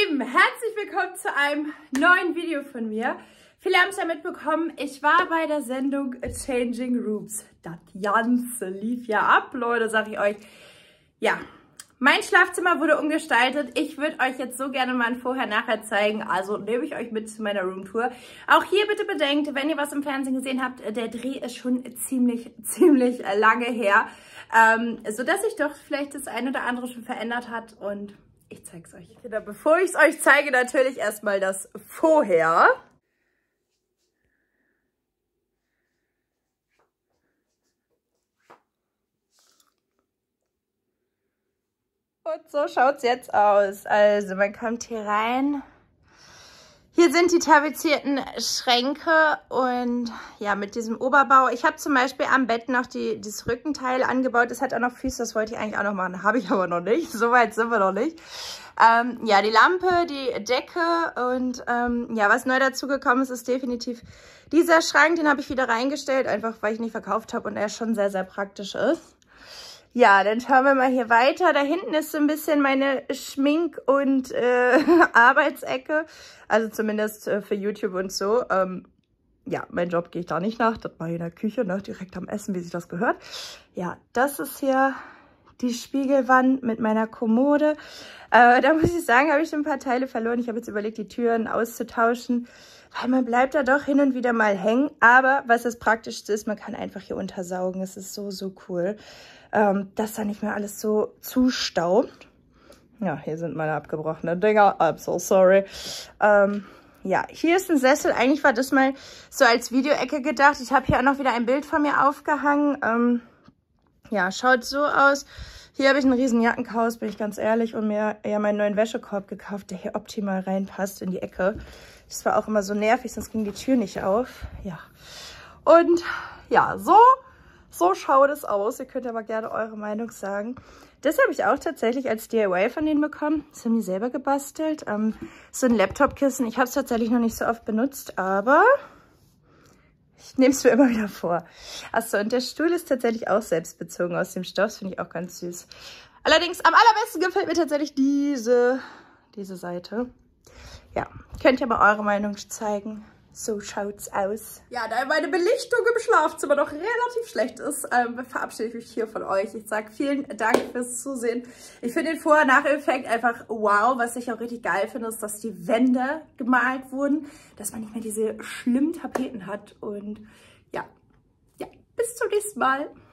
Lieben, herzlich willkommen zu einem neuen Video von mir. Viele haben es ja mitbekommen, ich war bei der Sendung Changing Rooms. Das Ganze lief ja ab, Leute, sag ich euch. Ja, mein Schlafzimmer wurde umgestaltet. Ich würde euch jetzt so gerne mal ein Vorher-Nachher zeigen, also nehme ich euch mit zu meiner Roomtour. Auch hier bitte bedenkt, wenn ihr was im Fernsehen gesehen habt, der Dreh ist schon ziemlich lange her, sodass sich doch vielleicht das ein oder andere schon verändert hat und ich zeige es euch. Genau, bevor ich es euch zeige, natürlich erstmal das Vorher. Und so schaut es jetzt aus. Also man kommt hier rein. Hier sind die tapezierten Schränke und ja, mit diesem Oberbau. Ich habe zum Beispiel am Bett noch das Rückenteil angebaut. Das hat auch noch Füße, das wollte ich eigentlich auch noch machen. Habe ich aber noch nicht. So weit sind wir noch nicht. Ja, die Lampe, die Decke und ja, was neu dazu gekommen ist, ist definitiv dieser Schrank. Den habe ich wieder reingestellt, einfach weil ich nicht verkauft habe und er schon sehr praktisch ist. Ja, dann schauen wir mal hier weiter. Da hinten ist so ein bisschen meine Schmink- und Arbeitsecke. Also zumindest für YouTube und so. Ja, mein Job gehe ich da nicht nach. Das war hier in der Küche, ne? Direkt am Essen, wie sich das gehört. Ja, das ist hier die Spiegelwand mit meiner Kommode. Da muss ich sagen, habe ich ein paar Teile verloren. Ich habe jetzt überlegt, die Türen auszutauschen. Weil man bleibt da doch hin und wieder mal hängen. Aber was das Praktischste ist, man kann einfach hier untersaugen. Das ist so cool, dass da nicht mehr alles so zustaubt. Ja, hier sind meine abgebrochenen Dinger. I'm so sorry. Ja, hier ist ein Sessel. Eigentlich war das mal so als Videoecke gedacht. Ich habe hier auch noch wieder ein Bild von mir aufgehangen. Ja, schaut so aus. Hier habe ich einen riesen Jackenchaos, bin ich ganz ehrlich, und mir eher meinen neuen Wäschekorb gekauft, der hier optimal reinpasst in die Ecke. Das war auch immer so nervig, sonst ging die Tür nicht auf. Ja, und ja, so schaut es aus. Ihr könnt aber gerne eure Meinung sagen. Das habe ich auch tatsächlich als DIY von denen bekommen. Das haben die selber gebastelt. So ein Laptop-Kissen. Ich habe es tatsächlich noch nicht so oft benutzt, aber ich nehme es mir immer wieder vor. Achso, und der Stuhl ist tatsächlich auch selbstbezogen aus dem Stoff. Das finde ich auch ganz süß. Allerdings am allerbesten gefällt mir tatsächlich diese Seite. Ja, könnt ihr mal eure Meinung zeigen. So schaut's aus. Ja, da meine Belichtung im Schlafzimmer doch relativ schlecht ist, verabschiede ich mich hier von euch. Ich sage vielen Dank fürs Zusehen. Ich finde den Vor-Nach-Effekt einfach wow. Was ich auch richtig geil finde, ist, dass die Wände gemalt wurden, dass man nicht mehr diese schlimmen Tapeten hat. Und ja, bis zum nächsten Mal.